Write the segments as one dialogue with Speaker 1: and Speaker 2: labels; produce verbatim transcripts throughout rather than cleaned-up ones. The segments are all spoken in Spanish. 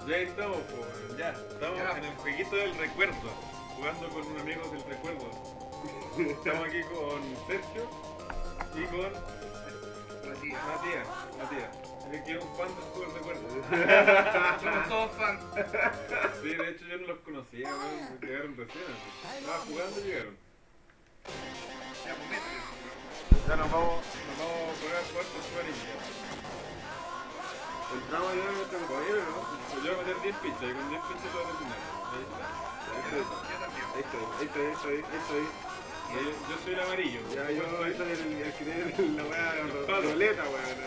Speaker 1: Ya estamos, pues, ya. Estamos
Speaker 2: Ya.
Speaker 1: en el jueguito del recuerdo. Jugando con un amigo del recuerdo. Estamos aquí con Sergio y con
Speaker 2: Matías.
Speaker 1: Matías. Matías. Es que es un fan del juego del recuerdo.
Speaker 2: Somos todos fans.
Speaker 1: Sí, de hecho yo no los conocía, weón. Llegaron recién. Así. Estaba jugando y llegaron.
Speaker 2: Ya, pues métele.
Speaker 1: Ya nos vamos, nos vamos a poner a jugar con su anillo. Entramos ya en nuestro compañero, ¿no? Pues yo voy a meter diez fichas y con diez fichas lo voy a terminar. Ahí está. Ahí
Speaker 2: Yo,
Speaker 1: está.
Speaker 2: yo también.
Speaker 3: Ahí estoy, ahí estoy, ahí estoy, ahí estoy.
Speaker 1: Ya, yo, yo soy el amarillo.
Speaker 3: Ya, yo
Speaker 1: soy
Speaker 3: soy el, el que tiene la weá ro-
Speaker 1: palo.
Speaker 3: roleta, weón.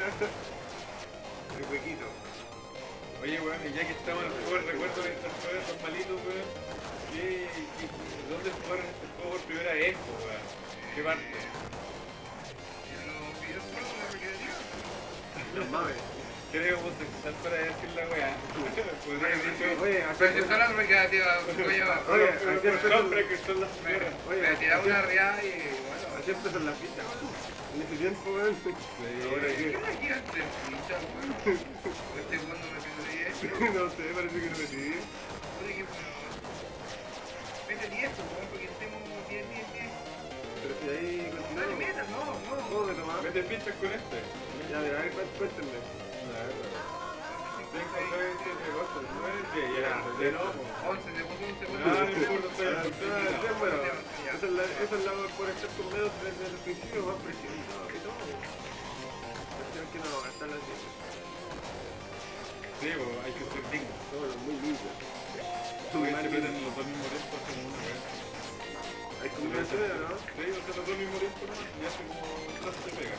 Speaker 3: El huequito.
Speaker 1: Oye, weón, y ya que estamos en el juego del recuerdo de estas cosas son malitos, weón. ¿Qué, qué, ¿Dónde jugaron este juego por primera vez, po, weón? ¿Qué parte?
Speaker 2: En los videojuegos de recreativa.
Speaker 3: Los mames.
Speaker 1: Creo homosexual para decir la weá. Podría haber dicho.
Speaker 3: Oye,
Speaker 2: Pero
Speaker 3: acá
Speaker 2: si son las recreativas, voy a...
Speaker 3: Oye,
Speaker 1: pero
Speaker 3: aquí
Speaker 1: por
Speaker 3: empiezan-
Speaker 1: nombre que son las
Speaker 2: Me,
Speaker 1: señoras.
Speaker 3: Oye,
Speaker 2: me tiraba
Speaker 3: así-
Speaker 2: una riada y bueno...
Speaker 3: así empiezan las fichas, weón. En ese tiempo, weón. Ahora
Speaker 2: ¿Qué
Speaker 3: que.
Speaker 2: me tiran tres fichas, weón? Este cuando me pido diez.
Speaker 3: No sé, parece que no me tiré.
Speaker 2: Oye, que bueno... Mete diez, pues, weón, porque tengo diez, diez, diez.
Speaker 3: Pero si ahí
Speaker 2: No le
Speaker 3: continuamos.
Speaker 2: metas, no, no.
Speaker 3: ¿Cómo me tomaba?
Speaker 1: Mete fichas con este.
Speaker 3: Ya, mira, a ver, cuént- cuéntenme.
Speaker 1: cinco, seis, siete, ocho, nueve, diez. Ya, de nuevo.
Speaker 2: once, te puso once, weón.
Speaker 1: Ah, no importa, estoy
Speaker 3: Ah,
Speaker 1: acostumbrado.
Speaker 3: sí, bueno, esa es la, esa es la por estar con medios desde el principio, más presionado que todo. Cuestión que no va a gastar la tienda.
Speaker 1: Sí, bo, hay que ser digno.
Speaker 3: Todo muy lindo.
Speaker 1: Porque se meten los dos mismos tiempos como una vez.
Speaker 3: Hay combinaciones, ¿no?
Speaker 1: Sí, o sea, los dos mismos tiempos nomás y hace como clase de pega.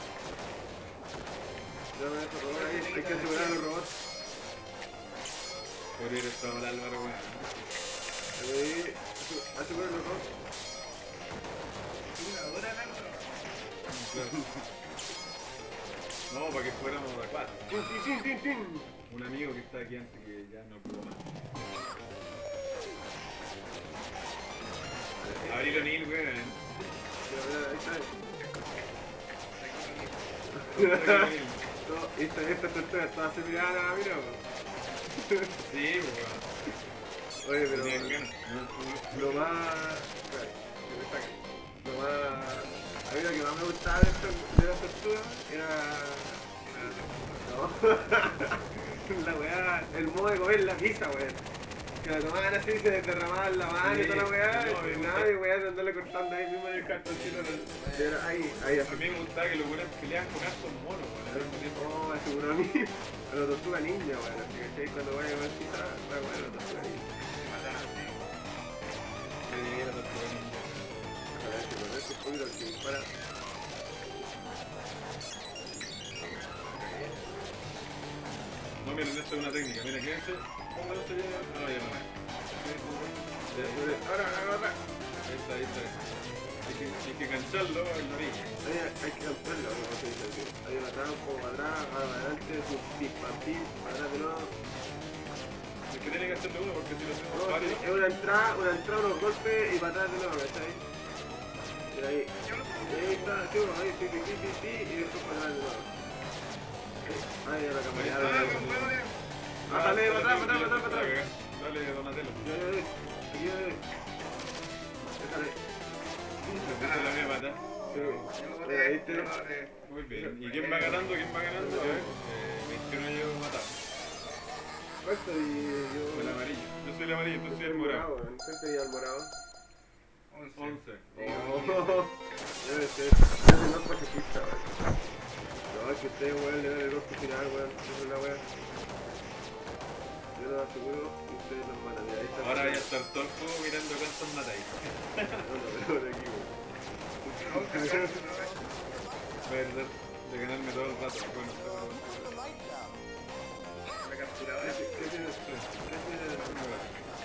Speaker 3: Ya me dejo robar ahí, hay que asegurar a los robots.
Speaker 1: Por ir estaba el Álvaro, weón.
Speaker 3: Ahí, asegurar a los robots.
Speaker 2: Una hora, ¿no?
Speaker 1: Claro. No, para que fuéramos de cuatro.
Speaker 3: ¡Tin, tin, tin, tin, tin!
Speaker 1: Un amigo que está aquí antes que ya no pudo más. Abril O'Neill, weón.
Speaker 3: Ya, mira, ahí está.
Speaker 1: Abril O'Neill.
Speaker 3: No, esta, esta tortuga está semirada, mira. po.
Speaker 1: Sí, weón.
Speaker 3: Oye, pero
Speaker 1: Tenían ganas.
Speaker 3: lo más... espera, que me saca. Lo más... A mí lo que más me gustaba de, esta, de la tortuga era... No. La weá, el modo de comer la pizza, weón. Que la tomaban así, se derramaban la mano y toda la weá,
Speaker 1: Sí, no,
Speaker 3: y
Speaker 1: me
Speaker 3: nada, y weá, de andarle cortando ahí mismo en el cartoncito. Era ahí, ahí,
Speaker 1: A
Speaker 3: así.
Speaker 1: mí me gustaba que los buenos peleaban con hartos monos, weón. Al mismo tiempo.
Speaker 3: Oh, aseguró a mí, a la tortuga ninja, weón. Así que ¿cachai? Cuando vaya a comer pizza, la weá, la tortuga ninja.
Speaker 1: Sí, la tortuga ninja.
Speaker 3: A ver, si lo ves un poquito, que dispara.
Speaker 1: No, miren, esta es una técnica. Mira, quédense. Pónganlo ya. Ah, no, ya no.
Speaker 3: Ahora, ahora, ahora.
Speaker 1: Ahí está, ahí está. Hay que, hay que engancharlo en la orilla.
Speaker 3: Ahí hay que cambiarlo, como se dice así. Ahí para atrás, un poco para atrás, ahora para adelante, pim, pim, pam, pim, para atrás de nuevo.
Speaker 1: Es que tiene que hacerlo uno porque si lo hacemos
Speaker 3: No,
Speaker 1: varios.
Speaker 3: es una entrada, una entrada, unos golpes y para atrás de nuevo, ¿cachai? Y ahí, y ahí está, sí, bueno, ahí, sí, sí, sí, sí, sí, y después para atrás de nuevo. Ahí, ya la cámara, ya la cámara. Ah, dale, para atrás, para atrás, para atrás, para atrás.
Speaker 1: Dale, Donatello.
Speaker 3: Ya, ya, ya, aquí, ya, ya. Déjale.
Speaker 1: Le puse la misma pata.
Speaker 3: Pero, eh, ahí te...
Speaker 1: Muy bien. ¿Y quién va ganando? ¿Quién va ganando? A ver. Eh, veintiuno llevo matado.
Speaker 3: ¿Cuánto y yo?
Speaker 1: El amarillo. Yo soy el amarillo, tú soy el morado.
Speaker 3: ¿Cuánto y el morado?
Speaker 1: once.
Speaker 3: Oh, debe ser, debe ser más pacifista, weón. No, es que ustedes, weón, le dan el ojo final, weón. Esa es la weón. Yo lo aseguro y ustedes los matan. Mira, ahí está.
Speaker 1: Ahora voy a estar todo el juego mirando cuántos matáis.
Speaker 3: No, no, pero por aquí, weón.
Speaker 1: Voy a tratar de ganarme todo el rato. Bueno,
Speaker 2: La capturadora.
Speaker 3: ¿Qué qué tiene después? ¿Qué tiene después?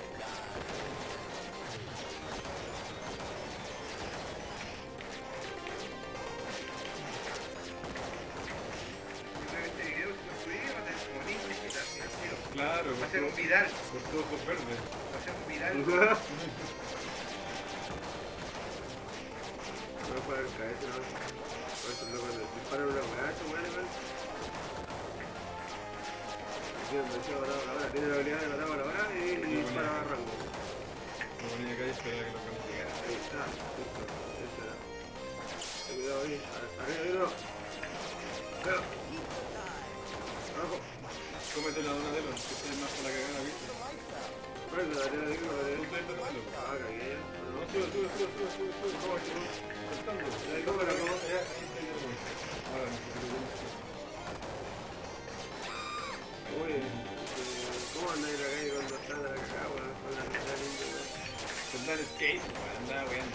Speaker 2: Este video si lo subí, va a tener como mil visitas, mira, tío.
Speaker 1: claro,
Speaker 2: Va a ser un
Speaker 1: por
Speaker 2: viral.
Speaker 1: por tus ojos verdes.
Speaker 2: Va a ser un viral.
Speaker 3: No me puedo caer, no. Por eso, loco, le disparan una weá, esa weá, weón. Tiene demasiado parado la hora, tiene la habilidad de parado la hora y, y para rango.
Speaker 1: Lo ponía acá y esperaba que lo cambiara.
Speaker 3: Ahí está, listo, ese era. Ten cuidado ahí, arriba, arriba. Pero. Abajo.
Speaker 1: Cómete la dona de los, que estés más para la cagada, ¿viste?
Speaker 3: Bueno, la tarea de
Speaker 1: Tú
Speaker 3: que
Speaker 1: te estás haciendo.
Speaker 3: ah, cagué ya.
Speaker 1: No, sube, sube, sube, sube, sube, sube, ¿cómo es que no? Saltando.
Speaker 3: Ahí, ¿cómo era? ¿Cómo?
Speaker 1: Ya, ahí está, ya lo voy. Ahora, necesito
Speaker 3: Oye, ¿cómo andáis la calle cuando están a la cagada, weón? Con la cara linda, weón.
Speaker 1: que andar skate, weón, andaba weando.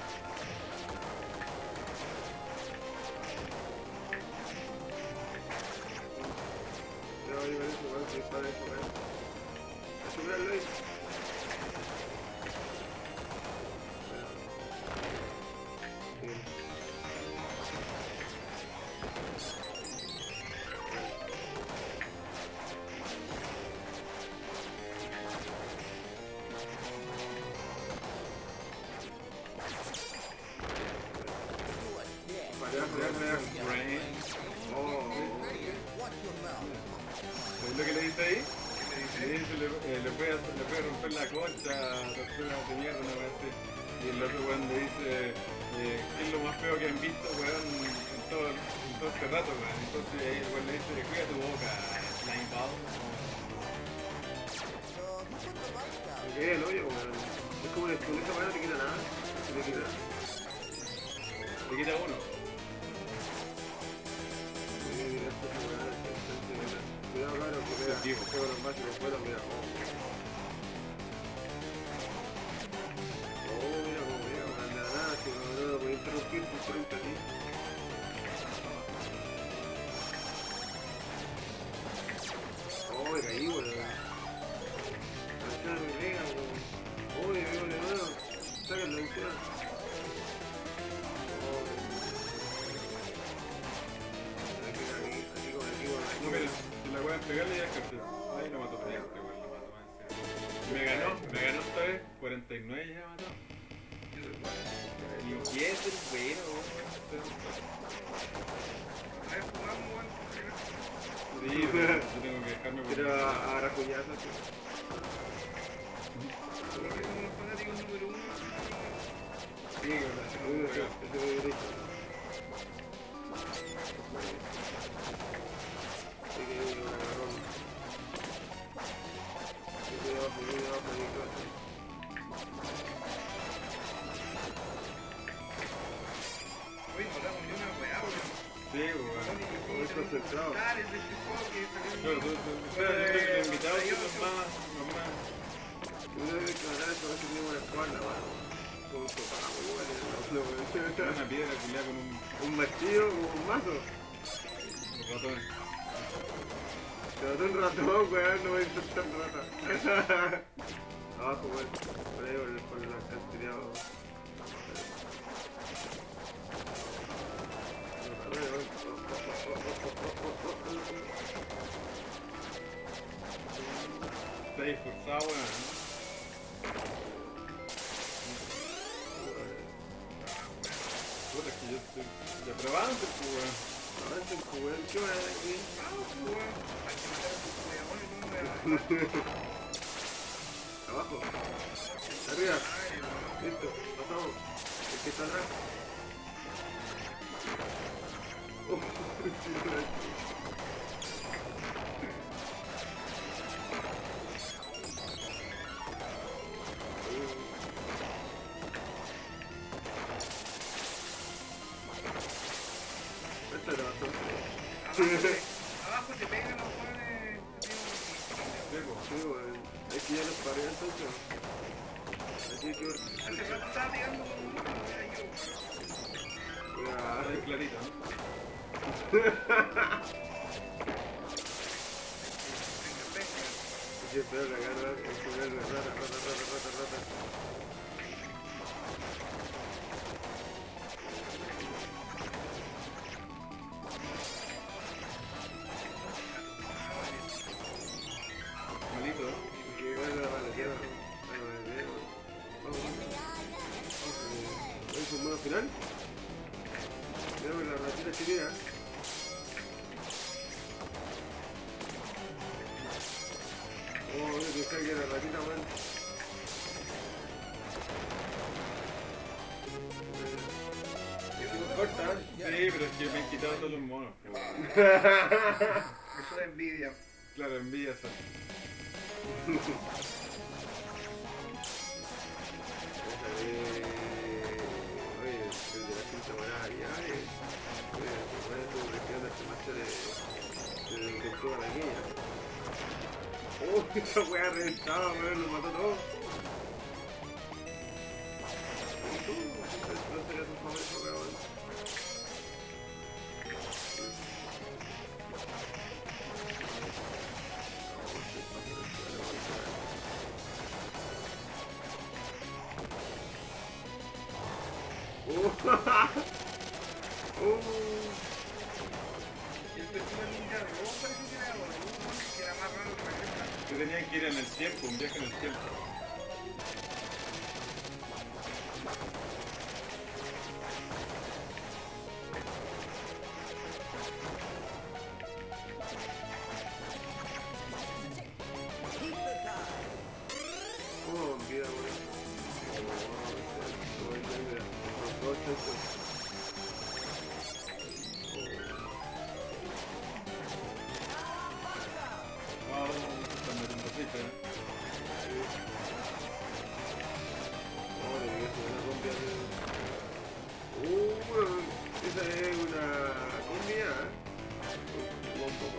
Speaker 3: Pero ahí con eso, weón, si dispara eso, weón. Asegurarlo ahí. Bien. Fallar, fallar, fallar.
Speaker 1: Brain.
Speaker 3: Oh,
Speaker 1: ¿Sabes lo que le dice ahí? Le dice, le, eh, le, puede, le puede romper la concha, tortuga de mierda, una vez así. Y el otro weón le dice, eh, ¿qué es lo más feo que han visto, weón, en todo, en todo este rato, weón? Entonces ahí el weón le dice, cuida tu boca, slime ball.
Speaker 3: me quedé el hoyo, weón. Es como que con esa mano no te quita nada. No te quita nada.
Speaker 1: Te quita uno.
Speaker 3: Cuidado, cabrón, que pega.
Speaker 1: Digo.
Speaker 3: Pega los máximos fuera, mira. Oh, oh mira cómo pega, weón. De la nada, si no, no lo puedo interrumpir por frente a ti. Oh, me caí, weón. La ventana me pega, weón. Oh, me pego de nuevo. Sácalo, la ventana. Oh, aquí, aquí, aquí, con aquí, con aquí.
Speaker 1: No, mira, si la weón pegarle ya es cárcel. Ahí lo mató, pero este weón lo mató más en serio. Me ganó, me ganó esta vez, cuarenta y nueve ya mató. Y y es el bueno, weón.
Speaker 2: A ver, jugamos, weón.
Speaker 1: Sí, pero yo tengo que dejarme por
Speaker 3: Pero a Aracuyazo, sí.
Speaker 2: Porque somos los fanáticos número uno.
Speaker 1: Sí, con la
Speaker 3: Uy, ese ese me derecho. Sí, que viene un agarrón. Sí, que abajo, que viene abajo, ahí, claro.
Speaker 2: Oye, no hablamos ni una weá, weón.
Speaker 1: Sí, weón.
Speaker 3: Muy concentrado.
Speaker 2: Dale, de este juego que salió.
Speaker 1: Claro, tú, tú, claro, yo creo que los invitados son los más, los más.
Speaker 3: Yo creo que matar eso a veces tiene una espalda, mano. Con un sofá, muy bueno. No, no,
Speaker 1: Una piedra culiada con un,
Speaker 3: un martillo como un mazo.
Speaker 1: un ratón.
Speaker 3: Te mató un ratón, weón, no voy a intentar rata. Abajo, weón. Por ahí, por el, por el alcantarillado.
Speaker 1: Está disforzado, weón. Puta, es que yo estoy. Ya probando, pues, weón.
Speaker 3: Avancen, pues, weón. ¿Qué van a hacer aquí?
Speaker 2: Vamos, weón. Hay que matar a tus weones, no me voy a
Speaker 3: Abajo. Arriba. Listo. Pasamos. El que está atrás. Oh, esta era bastante.
Speaker 2: Abajo te pegan los weones.
Speaker 1: Sí, pues.
Speaker 3: Sí, weón. Es que ya los paré entonces. Así que
Speaker 2: Hace rato estaba pegando con uno, era yo.
Speaker 3: voy a...
Speaker 1: Ahora es clarito, ¿no?
Speaker 2: Venga, venga.
Speaker 3: Sí, espero que agarra el poder de rata, rata, rata, rata, rata.
Speaker 1: Malito, ¿no?
Speaker 3: Que agarra la tierra. Bueno, bien, vamos. Vamos. ¿Es un modo final? Veamos la ratita chilena.
Speaker 1: pero es que me han quitado todos los monos.
Speaker 2: Eso de envidia.
Speaker 1: Claro, envidia esa.
Speaker 3: Oye, el de la cinta morada ya, eh. Oye, ¿cuál es tu región de tomarse de... de tortuga pequeña? Oh, esta weá reventaba, weón, lo mató todo. ¿Cuál sería tu favorito, weón? Oh,
Speaker 2: Y el tortuga ninja rojo parece que era bueno, que era más raro que la cresta.
Speaker 1: Que tenían que ir en el tiempo, un viaje en el tiempo.
Speaker 3: oh, vida, weón. Oh, oh, oh,
Speaker 1: Wow, están metiendo ficha, ¿eh?
Speaker 3: oh, debería ser una cumbia de... Uh, weón, esa es una cumbia, ¿eh? Un poco.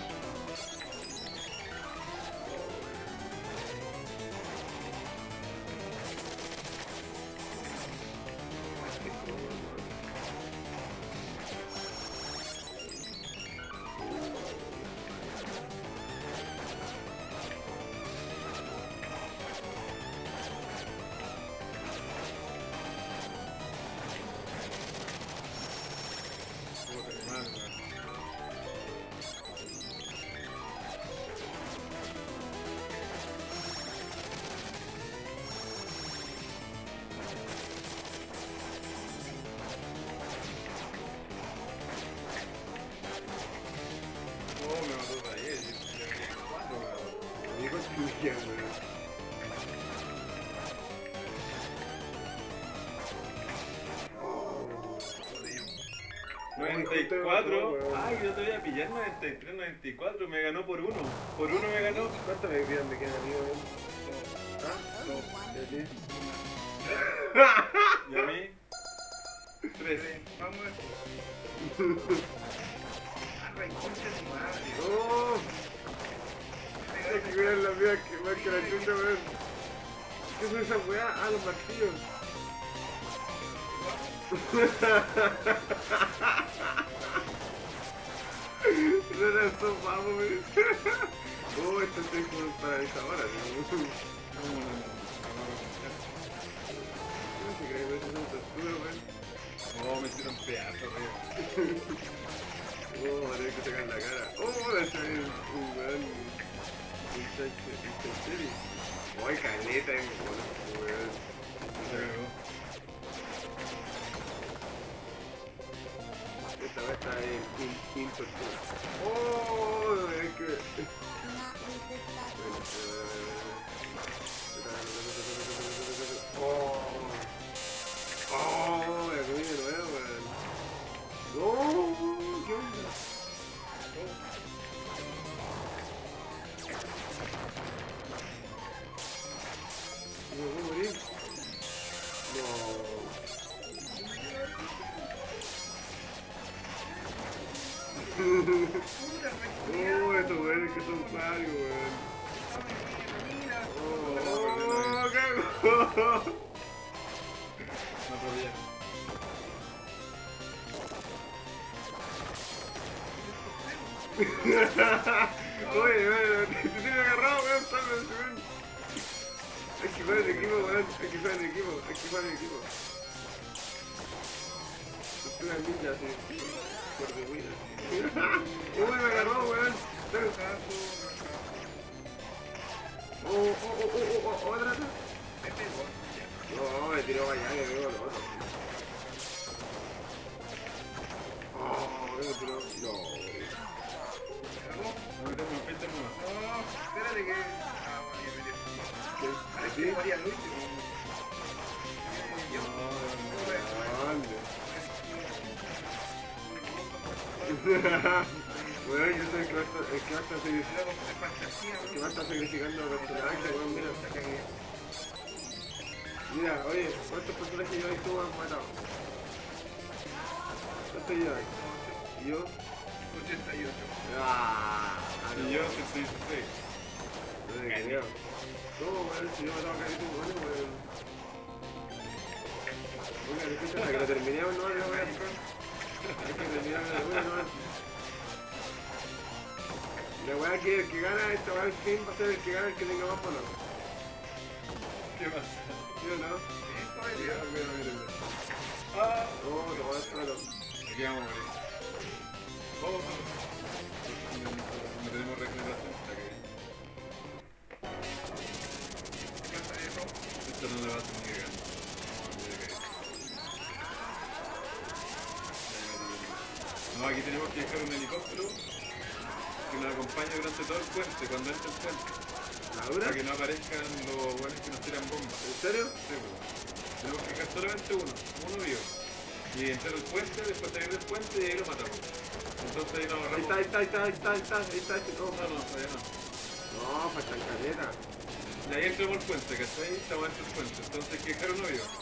Speaker 1: Oh, me mató de ayer. cuatro, weón.
Speaker 3: Me construía, weón.
Speaker 1: noventa y cuatro. Ay, yo te voy a pillar noventa y tres, noventa y cuatro. Me ganó por uno. Por uno me ganó.
Speaker 3: ¿Cuántas me quedan? Me quedan amigos, weón? ¿Ah? Dos. ¿Y a ti?
Speaker 1: Y a mí, tres.
Speaker 2: Vamos a ver. Arra, y concha de tu madre.
Speaker 3: ¡Oh! Hay que cuidar la vida que más que la chucha, weón. ¿Qué son esas weas? Ah, los martillos. No era sopa, weón. Oh, esto es como para esa hora, ¿no? No se cree que eso es una tortura, weón.
Speaker 1: Oh, me hicieron pedazos, weón.
Speaker 3: Oh, va a tener que sacar la cara. Oh, la chaval, un weón. Un chancheri. Oh, hay caleta en weón.
Speaker 1: Se cagó.
Speaker 3: Esta vez está en in tortura. Oh, es que... Oh, oh, la comí de nuevo, weón. Oh, ¿qué onda? ¿Me voy a morir? No. Oh, estos weones que son parios, weón. Oh, cago.
Speaker 1: No podía.
Speaker 3: Oye, weón, te tienes agarrado, weón, salve, weón. Hay que jugar en equipo, weón, hay que jugar en equipo, hay que jugar en equipo. Estoy en ninja, así, por de buena. Uy, me agarró, weón. Oh, oh, oh, oh, oh, oh, otra, otra. No, me tiró para allá, que veo lo otro. Oh, me tiró, no.
Speaker 1: No me tengo un pente nuevo.
Speaker 2: No, espérate que... Ah, bueno, ya me dio.
Speaker 3: ¿Qué?
Speaker 2: Parece que María Luis. Yo.
Speaker 3: ¿Dónde? Bueno, yo soy el que va a estar, el que va a estar sacrificando,
Speaker 2: Loco, de fantasía,
Speaker 3: el que
Speaker 2: weón.
Speaker 3: va a estar sacrificando personajes, weón, mira.
Speaker 2: La cagué.
Speaker 3: Mira, oye, ¿cuántos personajes lleváis tú has matado? ¿Cuántos lleváis? ¿Y yo?
Speaker 2: ochenta y ocho.
Speaker 3: Ah,
Speaker 1: Y yo setenta y seis.
Speaker 3: no te creo. ¿Cómo, weón? Si yo mataba a Carito, bueno, weón. Oiga, escucha, hasta que lo terminemos, no, no, weón. Hay que terminar la weón, no. La weá que el que gana esta weá al fin va a ser el que gana el que tenga más monos.
Speaker 1: ¿Qué pasa?
Speaker 3: ¿Sí o no?
Speaker 2: Sí,
Speaker 1: Mira,
Speaker 2: todavía.
Speaker 1: mira, mira, mira. Ah,
Speaker 3: Oh, que va a estar.
Speaker 1: aquí vamos a morir. Oh, no. No tenemos regeneración. Está que
Speaker 2: ¿Qué pasa de eso?
Speaker 1: esto no la va a hacer ni cagando. No, aquí tenemos que dejar un helicóptero que nos acompañe durante todo el puente, cuando entre el puente.
Speaker 3: ¿Ahora?
Speaker 1: Para que no aparezcan los buenos que nos tiran bombas.
Speaker 3: ¿En serio?
Speaker 1: Sí, pues. Tenemos que dejar solamente uno, uno vivo. Y entrar al puente, después salir del puente y ahí lo matamos. Entonces ahí nos
Speaker 3: Ahí
Speaker 1: agarramos.
Speaker 3: está, ahí está, ahí está, ahí está, ahí está, ahí está, ahí está.
Speaker 1: No, no, todavía no.
Speaker 3: No, faltan caleta.
Speaker 1: Y ahí entramos al puente, ¿cachai? Estamos dentro del puente. Entonces hay que dejar uno vivo.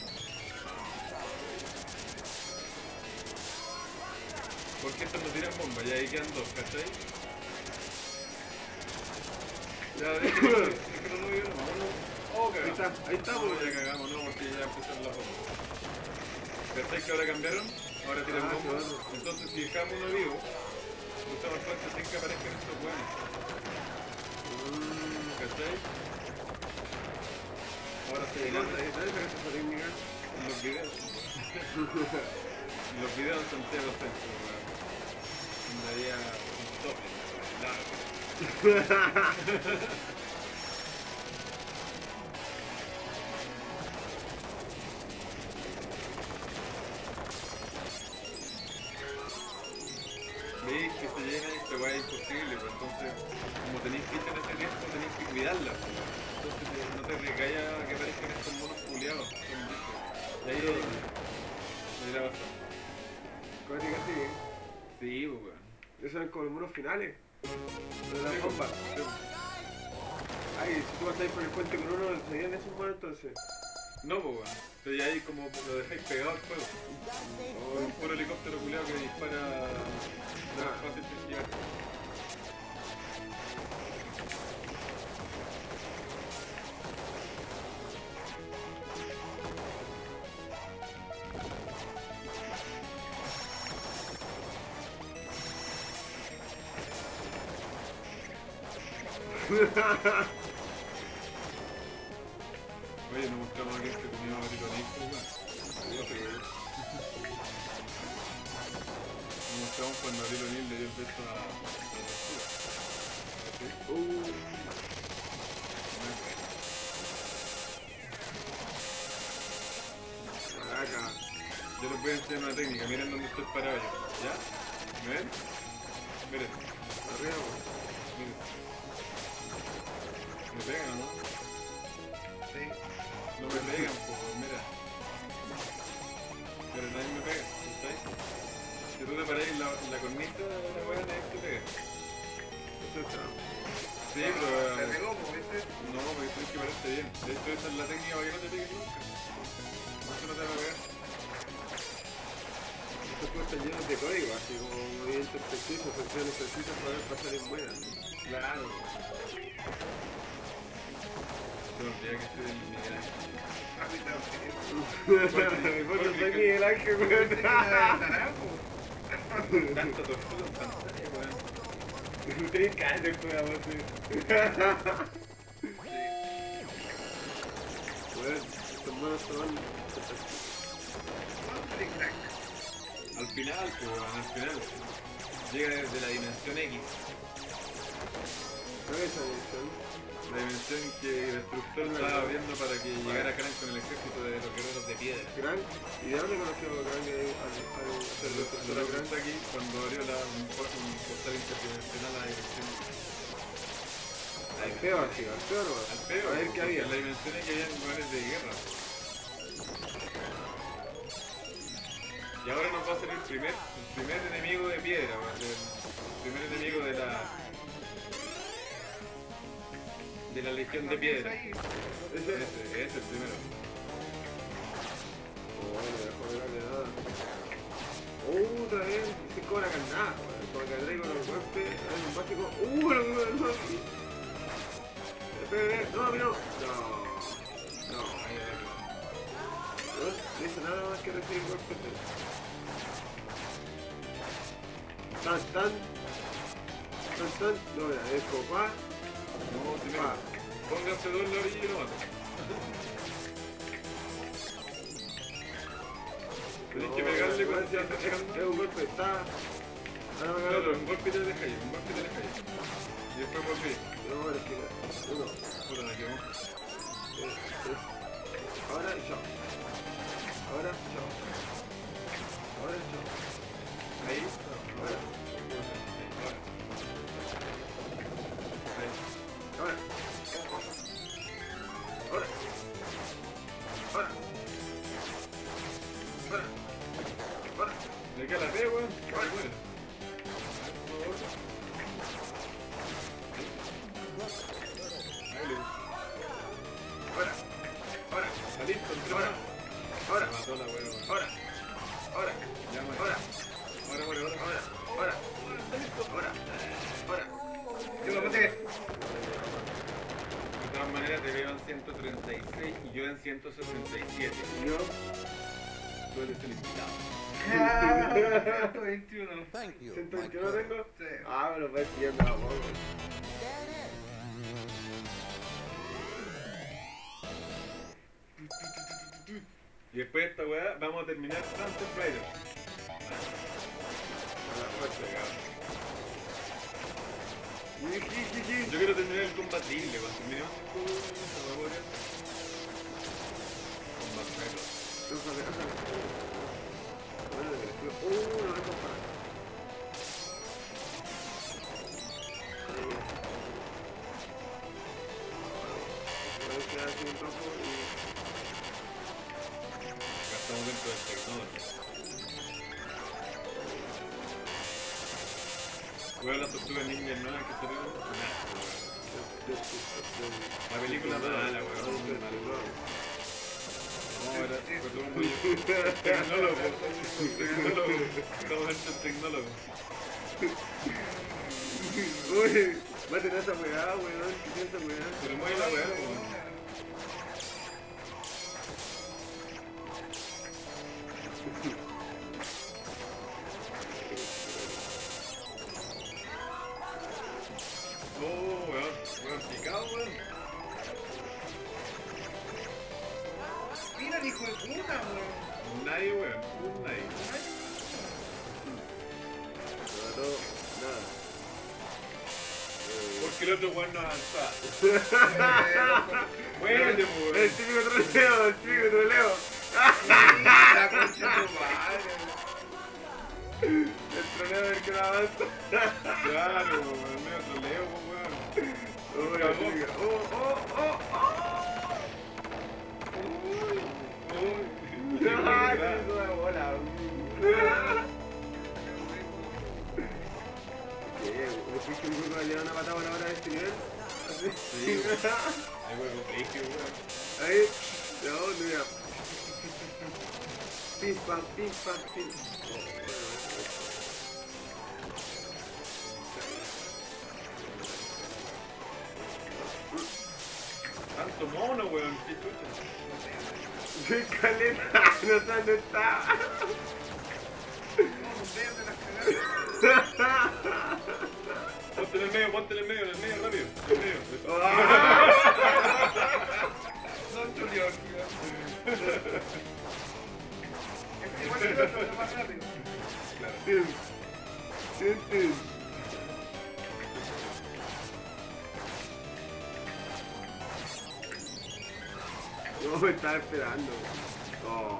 Speaker 1: Porque estos no tiran bombas, ya ahí quedan dos, ¿cachai? Ya, déjenlo déjenlo vivo, no, uno. Oh,
Speaker 3: Ahí
Speaker 1: cagamos.
Speaker 3: está, ahí está,
Speaker 1: No,
Speaker 3: pues.
Speaker 1: ya cagamos, no, porque ya empezaron las bombas. ¿Cachai que ahora cambiaron? Ahora tiran
Speaker 3: Ah,
Speaker 1: bombas.
Speaker 3: claro.
Speaker 1: Entonces si dejamos uno vivo, usamos el puente sin que aparezcan estos buenos.
Speaker 3: Mmm.
Speaker 1: ¿Cachai? Ahora se
Speaker 3: ¿Qué
Speaker 1: dirán
Speaker 3: cosa? ¿Sabes esa técnica?
Speaker 1: en los videos. En los videos de Santiago Centro, weón. Andaría un tope, largo. Veis que se llena y esta weá es imposible, pues entonces, como tenéis ficha en ese tiempo, tenéis que cuidarla, pues. Entonces te- no te recaiga que aparezcan estos monos culiados, son bichos. Y ahí, ahí la vas.
Speaker 3: Cuática sí, ¿eh?
Speaker 1: Sí, pues weón.
Speaker 3: Esos eran como los monos finales. De
Speaker 1: Sí,
Speaker 3: las
Speaker 1: pues.
Speaker 3: bombas.
Speaker 1: Sí, pues.
Speaker 3: Ay, si tú vas a ir por el puente con uno, ¿serían esos monos entonces?
Speaker 1: No, pues weón. Pero ya ahí como lo dejáis pegado al fuego. O un puro helicóptero culiado que dispara más fácil de esquivar. Oye, nos mostramos aquí este comido barrito listo, weón. Nos mostramos cuando Ariel O'Neill le dio el beso a a la tortuga. ¿Sí?
Speaker 3: Uh, Caraca.
Speaker 1: Yo les voy a enseñar una técnica, miren dónde estoy parado yo. ¿Ya? ¿Me ven? Miren,
Speaker 3: Arriba, weón.
Speaker 1: miren. ¿Me pegan o no?
Speaker 2: Sí.
Speaker 1: No me pegan, pues, mira. Pero nadie me pega, ¿sabes? Si tú te paras en la, en la cornita de la weá, nadie te pega.
Speaker 3: Eso está.
Speaker 1: Sí,
Speaker 2: Se
Speaker 1: pero...
Speaker 2: pegó, pues, ¿viste?
Speaker 1: No, porque tienes que pararte bien. De hecho, esa es la técnica para que no te peguen nunca. No se no te va a pegar.
Speaker 3: Estos juegos están llenos de código, así como movimientos precisos, funciones precisas para poder pasar en buena.
Speaker 1: Claro. Se me olvida que estoy del Miguel Ángel.
Speaker 2: Rápido,
Speaker 3: Vos no soy Miguel Ángel, weón.
Speaker 1: Tanta tortuga en pantalla, weón.
Speaker 3: Ustedes cállate, weón, vos, sí. Weón, estos monos son...
Speaker 1: Al final, pues, weón, al final. Llega desde la dimensión X.
Speaker 3: ¿Cuál es esa dimensión?
Speaker 1: La dimensión que el destructor estaba abriendo para que llegara Krang con el ejército de los guerreros de piedra.
Speaker 3: Gran, ¿y de dónde conoció Gran al, al, al
Speaker 1: El
Speaker 3: ser
Speaker 1: destructor
Speaker 3: destructor
Speaker 1: de
Speaker 3: Gran?
Speaker 1: Krang aquí cuando abrió la, un, por- un portal interdimensional a la dimensión
Speaker 3: Al feo, así, al feo no.
Speaker 1: al peo.
Speaker 3: A ver qué había.
Speaker 1: En la dimensión X había lugares de guerra. Y ahora nos va a ser el primer, el primer enemigo de piedra, weón. El primer enemigo de la... de la legión de piedra.
Speaker 2: Ahí.
Speaker 3: Ese.
Speaker 1: Ese, ese es el primero.
Speaker 3: Oh, no me dejó pegarle nada. Oh, otra vez, se cobra carnada. Como que traigo los golpes, hay un básico. Uh, lo que me aquí. Espera, no, a mí no. No. No, ahí no. No no hizo nada más que recibir golpes. Tan, tan. Tan, tan. No, mira, es como pa.
Speaker 1: No, si me...
Speaker 3: Pa.
Speaker 1: Póngase dos en la orilla y lo mato. Tenés que pegarle cuando se está pegando.
Speaker 3: Es un golpe, está. Ahora me
Speaker 1: No,
Speaker 3: agarro.
Speaker 1: no, un golpe y te deja ahí, un golpe y te deja ahí. Y después volví.
Speaker 3: No, es que uno.
Speaker 1: Puta, me quemó.
Speaker 3: Eh, eh. Ahora y chao. Ahora, chao. Ahora, chao.
Speaker 1: Ahí.
Speaker 3: Ahora.
Speaker 1: Ahí.
Speaker 3: Ahora. Ahora. Ahora. Ahora. Ahora.
Speaker 1: Le queda la T, weón. Ahora, bueno. Ahí le...
Speaker 3: Ahora. Ahora.
Speaker 1: Está listo, entró.
Speaker 3: Ahora. Ahora.
Speaker 1: Me mató la weón, weón.
Speaker 3: Ahora. Ahora.
Speaker 1: Ya muere.
Speaker 3: Ahora.
Speaker 1: Ahora muere, ahora.
Speaker 3: Ahora. Ahora. Ahora. Ahora.
Speaker 2: Yo lo maté.
Speaker 1: De todas maneras te veo en ciento treinta y seis y yo en ciento sesenta y siete.
Speaker 3: Yo.
Speaker 1: Tú eres el invitado.
Speaker 2: ciento veintiuno.
Speaker 4: Thank you.
Speaker 3: ¿ciento
Speaker 4: my
Speaker 3: veintiuno
Speaker 4: friend.
Speaker 3: tengo?
Speaker 2: Sí.
Speaker 3: Ah, me lo voy siguiendo a poco.
Speaker 1: Y después de esta weá vamos a terminar Sunset Riders.
Speaker 3: A la fuerza, cabrón.
Speaker 1: Yo quiero terminar el combatible, cuando terminemos el juego, se va a poner Combat Riders.
Speaker 3: Déjame, déjame. Bueno, le creo. Uh, no dejo para. Voy a quedar así un poco y...
Speaker 1: Acá estamos dentro del Technology. Weón, las tortugas ninja nuevas que salieron. Nah, la película mala, weón. Muy mala. No, era, fue todo muy... Tecnólogo. Tecnólogo. Estamos hechos tecnólogos.
Speaker 3: Uy, maten a esa weá, weón. ¿Qué tiene esa weá?
Speaker 1: Pero mueve la weá, weón. Oh, weón. Weón, picado, weón.
Speaker 2: Mira el hijo de puta, weón.
Speaker 1: Nadie, weón. Nadie.
Speaker 3: No mató nada.
Speaker 1: Porque el otro weón no avanzaba.
Speaker 2: Eh,
Speaker 1: Muérete,
Speaker 3: El
Speaker 1: weón.
Speaker 3: típico troleo, el típico troleo.
Speaker 2: La concha de tu madre.
Speaker 3: El troleo del que no avanza.
Speaker 1: Claro, weón. Medio troleo, weón.
Speaker 3: Oh, la típica. Oh, oh, oh, oh.
Speaker 1: Uy.
Speaker 3: Ay, qué hizo de bola. ¿Me fuiste un grupo le da una patada ahora de este nivel? Así.
Speaker 1: Sí, weón. Ahí, weón, frigio, weón.
Speaker 3: Ahí. Ya, ¿dónde mira? Pim, pam, pim, pam, pim.
Speaker 1: Tanto mono, weón. Qué chucha.
Speaker 3: ¡Qué caleta! No sé dónde está.
Speaker 1: Ponte en el medio, ponte en el medio, en el medio, rápido. En el medio.
Speaker 2: Son chulios, es igual que el otro, pero más rápido.
Speaker 1: Claro.
Speaker 3: Tim. Tim, tim. No, me estaba esperando. Oh.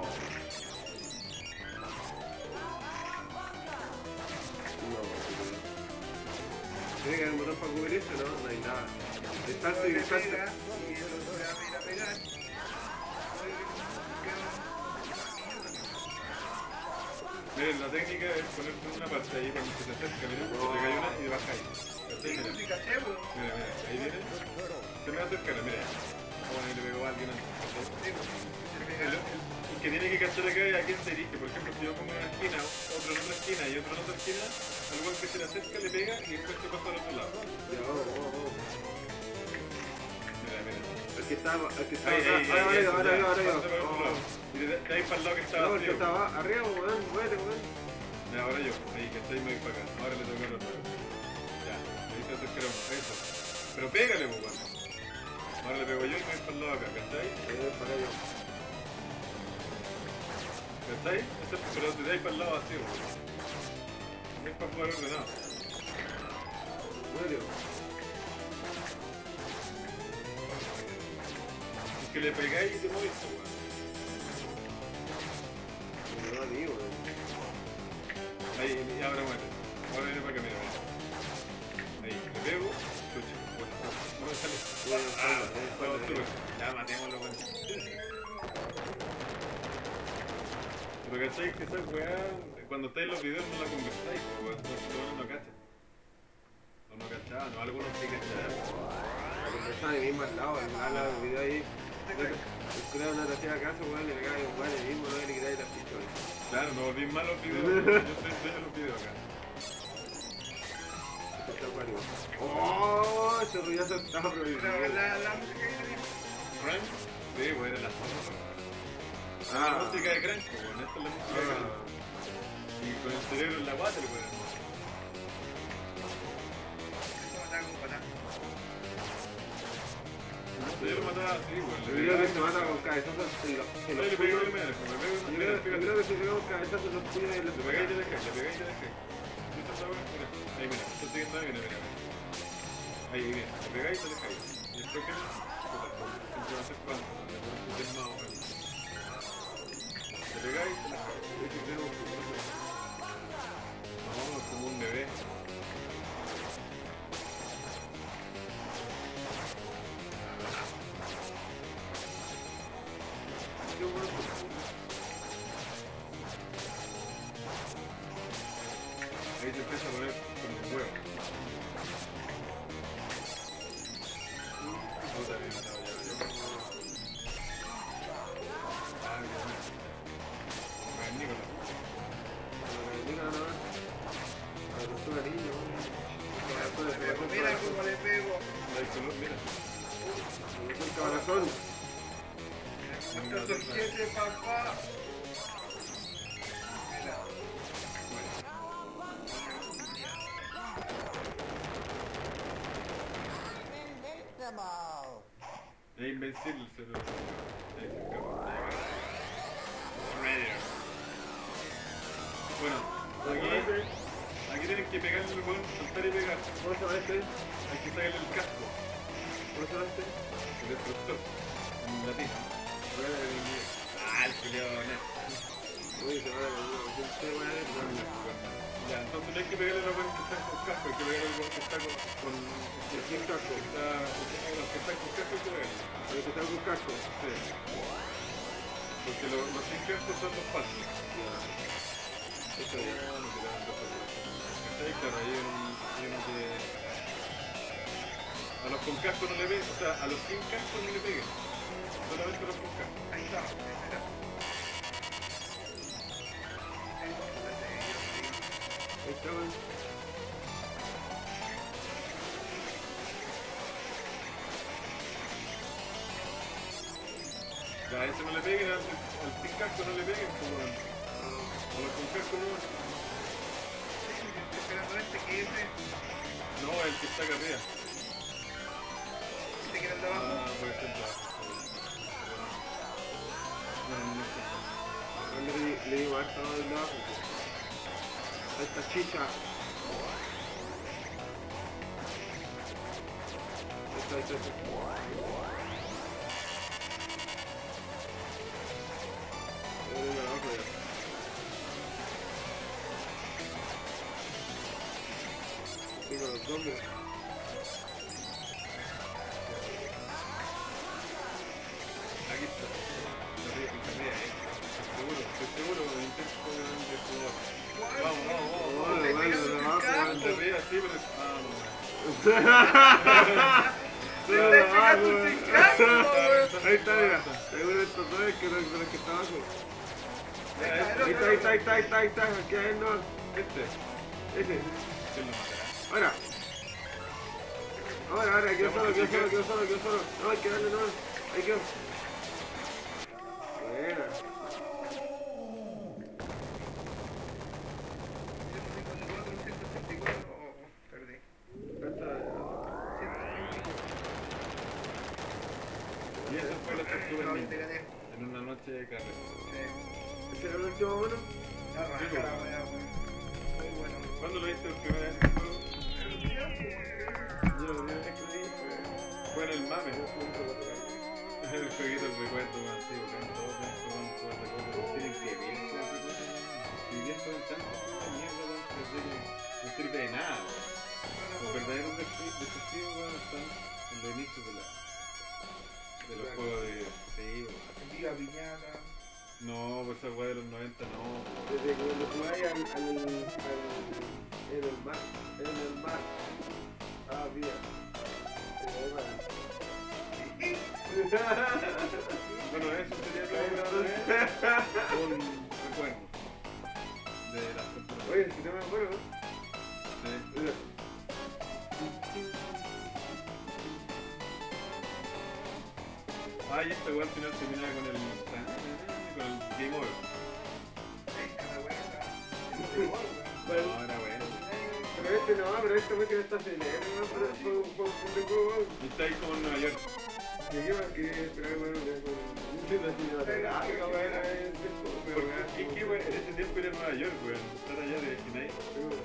Speaker 3: No, pero... ¿Tiene que haber un botón para cubrir eso? No, no hay nada. Es salto y
Speaker 2: Le
Speaker 3: es salto.
Speaker 2: pega, y el otro le va a ir a pegar.
Speaker 1: Miren, la técnica es ponerte en una parte ahí cuando se te acerca, miren, te pegáis una y bajáis. ¿Cachai? Mira,
Speaker 2: Sí, caché, weón.
Speaker 1: mira, mira, ahí viene. Se me va a acercar, mira. Ah, bueno, ahí le pegó a alguien antes. ¿Cachai?
Speaker 2: Sí, weón. Se le
Speaker 1: El,
Speaker 2: pega.
Speaker 1: el- el que tiene que cachar acá es a quién se dirige. Por ejemplo, si yo pongo en una esquina, otro en otra esquina y otro en otra esquina, al igual que se le acerca le pega y después se pasa al otro lado.
Speaker 3: Ya, oh, oh, oh.
Speaker 1: Mira, mira.
Speaker 3: El que está, el que está
Speaker 1: Ahí,
Speaker 3: acá,
Speaker 1: ahí,
Speaker 3: ahora
Speaker 1: ahí,
Speaker 3: yo, ahora yo, ahora yo.
Speaker 1: pasa para el otro lado. Y de, de ahí para el lado que estaba
Speaker 3: No, el que
Speaker 1: vacío.
Speaker 3: estaba arriba, weón, muévete, weón.
Speaker 1: Ya, ahora yo, ahí que estoy muy para acá. Ahora le toca al otro. Ya, ahí se acerca uno, eso. Pero pégale, pues, weón. Ahora le pego yo y me voy para el lado acá, ¿cachai?
Speaker 3: Eh, para yo.
Speaker 1: ¿Cachai? Ese- Pero de ahí para el lado vacío, weón. No es para jugar ordenado.
Speaker 3: Muévete.
Speaker 1: Es que le pegáis y te movís, pues, weón.
Speaker 3: No, ni, weón.
Speaker 1: Ahí, y ahora muere. Ahora viene para acá, mira, mira. Ahí, le pego. Chucha, bueno, no me sale. Ah, vamos, sube. Ya, matémoslo, weón. Pero cachai que esa weá, cuando estáis en los videos no la conversáis, pues, weón. Los no cachan. O no cachaban, o algunos sí cachaban.
Speaker 3: La conversaba ahí mismo al lado, al lado del video ahí. El curado no te hacía caso, weón, le pegaba igual ahí mismo, no le quitáis la ficha, weón.
Speaker 1: Claro, me volví mal los videos. Yo estoy estoy en los videos acá.
Speaker 3: Espectacular, weón. ¡Oh! Ese ruidazo estaba
Speaker 2: Pero
Speaker 3: prohibido.
Speaker 2: la, la música que tenía.
Speaker 1: ¿Crunch? Sí, weón, era la zona. Ah,
Speaker 3: Ah.
Speaker 1: la música de Crunch, pues, weón. Esta es la música de Crunch. Y con el cerebro en la guata, weón.
Speaker 2: Eso mataba con patada.
Speaker 1: Yo lo mataba así, weón.
Speaker 3: Yo
Speaker 1: Le
Speaker 3: creo que
Speaker 1: pegaba.
Speaker 3: se mata con cabezazos en los
Speaker 1: No,
Speaker 3: en
Speaker 1: le
Speaker 3: los
Speaker 1: pegué
Speaker 3: puños.
Speaker 1: primero, pues, me pego
Speaker 3: Yo
Speaker 1: una
Speaker 3: creo,
Speaker 1: mira,
Speaker 3: yo creo que si pegamos cabezazos en los puños y los
Speaker 1: le pegáis y te dejáis, le pegáis y te dejáis. ¿Viste esa weá? Mira, ahí mira, esto sigue estando, mira, mira, mira. Ahí, mira, le pegáis y te dejáis. Y después que no, puta, siempre va a ser cuando, le pones un desmado, weón. Le pegáis y te dejáis. No, es como un bebé.
Speaker 3: Qué bueno.
Speaker 1: Ahí se empieza a poner como un huevo. Puta, me he matado ya, yo. Ah, qué bueno. Bueno, Nicolás.
Speaker 3: Mira, no. A la tortuga niño, weón.
Speaker 2: Le pego, mira cómo le pego.
Speaker 1: Ahí color, mira.
Speaker 3: El cabarazón.
Speaker 2: Estos son siete, papá. Mira.
Speaker 1: Es invencible el cerebro. Ahí se escapa. Radio. Bueno, aquí, aquí tienes que pegarle el buen, saltar y pegar.
Speaker 3: ¿Cómo se llama este?
Speaker 1: Hay que sacarle el casco,
Speaker 3: ¿Cómo se llama este?
Speaker 1: el destructor, en latino.
Speaker 3: Bueno, en inglés.
Speaker 1: Ah, el culiado net.
Speaker 3: Uy, se va a la gente, weón.
Speaker 1: Ya, entonces no hay que pegarle a los buenos que están con casco, hay que pegarle al buen que está con... con
Speaker 3: El sin casco.
Speaker 1: que está, los que están con casco hay que pegarle.
Speaker 3: El que está con casco.
Speaker 1: Sí. Porque los, los sin casco son los falsos.
Speaker 3: Eso ya.
Speaker 1: ¿Cachai? Claro, ahí hay un- hay uno que... A los con casco no le peguen, o sea, a los sin casco no le peguen. Solamente a los con casco.
Speaker 2: Ahí está, ahí está.
Speaker 3: Ahí está, weón.
Speaker 1: Ya, a ese no le peguen, al, al sin casco no le peguen, como a los con casco no.
Speaker 2: Estoy esperando este que ese,
Speaker 1: No, el que está acá arriba.
Speaker 2: este que era el de abajo.
Speaker 1: Ah, puede ser de abajo. No, no, no, no.
Speaker 3: Cuando le, le digo harto del lado. Ahí está chicha. Ahí está, ahí está, ahí está. Yo le digo abajo ya. Digo los zombies.
Speaker 1: Aquí está. Arriba, arriba, eh. Seguro, estoy seguro. puro intento de jugador.
Speaker 2: ¿Cuál?
Speaker 1: Vamos, vamos, vamos.
Speaker 3: Oh,
Speaker 2: Te
Speaker 3: bueno,
Speaker 2: pegas
Speaker 3: de
Speaker 2: un
Speaker 3: abajo,
Speaker 2: campo.
Speaker 1: De arriba sí, pero es... Ah, no,
Speaker 2: Te estás pegando un cincazo, weón.
Speaker 3: Ahí está, mira. Seguro estos dos es que no es de los que está abajo.
Speaker 1: Mira,
Speaker 3: Ahí
Speaker 1: este,
Speaker 3: está, ahí está, ahí está, ahí está, ahí está. Aquí hay no.
Speaker 1: este.
Speaker 3: Ese.
Speaker 1: ¿Quién lo matará?
Speaker 3: Ahora. Ahora, ahora, quedo solo, quedo solo, quedo solo, quedo solo. No, hay que darle, no. Ahí quedo. Buena.
Speaker 2: ciento ochenta y cuatro, oh, perdí.
Speaker 1: Y eso fue lo que estuve
Speaker 2: No,
Speaker 1: en,
Speaker 2: te gané.
Speaker 1: en una noche de carrera.
Speaker 2: Sí.
Speaker 3: ¿Ese era el último mono?
Speaker 2: La raja, la weá, weón. Muy bueno.
Speaker 1: ¿Cuándo lo viste por primera vez en el juego?
Speaker 2: El día, pues,
Speaker 3: Yo lo primero que lo vi fue...
Speaker 1: Fue en el mame.
Speaker 3: fue un juego de
Speaker 1: El jueguito, el recuerdo más antiguo, que todos tienen que jugar un juego de recuerdo. Tienen que ver ese recuerdo. Si bien son tantas cosas de mierda, weón, que no no sirve de nada, weón. Los verdaderos desafíos, weón, están en los inicios de la... de los juegos de... sí, weón.
Speaker 2: Viva piñata.
Speaker 1: No, pues esa weá de los noventa no, weón.
Speaker 3: Desde que lo jugáis al, al, al, en el mar, en el mar. Ah, mira.
Speaker 1: Bueno, eso sería todo un recuerdo de las temporadas.
Speaker 3: Oye, si no me acuerdo,
Speaker 1: Sí.
Speaker 3: mira.
Speaker 1: Ah, y este weón al final terminaba con el... con el Game Over.
Speaker 2: Esta weá está.
Speaker 3: Bueno,
Speaker 1: No, era bueno.
Speaker 3: pero este no, pero este me queda esta acelera, ¿no? Pero fue un fue un juego.
Speaker 1: Y está ahí como en Nueva York.
Speaker 3: ¿Y qué más quería esperar, bueno, que con un cinematográfica, bueno, es esto, pero
Speaker 1: Porque, ¿y qué weón? En ese tiempo era en Nueva York, weón. Estar allá de Kinai.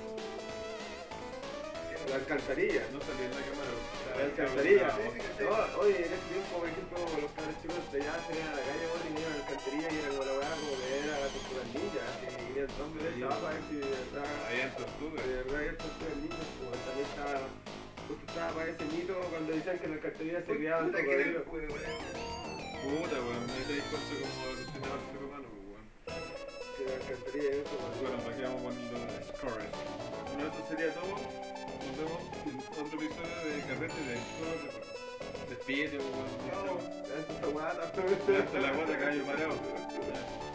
Speaker 3: la alcantarilla.
Speaker 1: No salía en la cámara.
Speaker 3: La alcantarilla.
Speaker 2: Sí, sí, sí.
Speaker 3: No, oye, en ese tiempo, por ejemplo, los cabros chicos de allá salían a la calle, bueno, y iban a la alcantarilla y era como la weá como que era la tortuga ninja, así, y el hombre de estaba para ver si de verdad,
Speaker 1: Ahí en Tortuga.
Speaker 3: de verdad había tortugas ninjas, como también estaba, justo estaba para ese mito cuando decían que en la alcantarilla se criaban
Speaker 2: Puta que era el
Speaker 3: cocodrilos.
Speaker 2: juego, weón.
Speaker 1: Puta, weón. Me te di cuenta como evolucionaba el ser humano, pues, weón.
Speaker 3: Que la alcantarilla eso,
Speaker 1: Bueno, para que vamos con los scores. Bueno, esto sería todo. Nos vemos en otro episodio de Carrete de Juegos de Juegos. Despídete, weón.
Speaker 3: no, esto está guata.
Speaker 1: Hasta la guata caballo parado. Ya.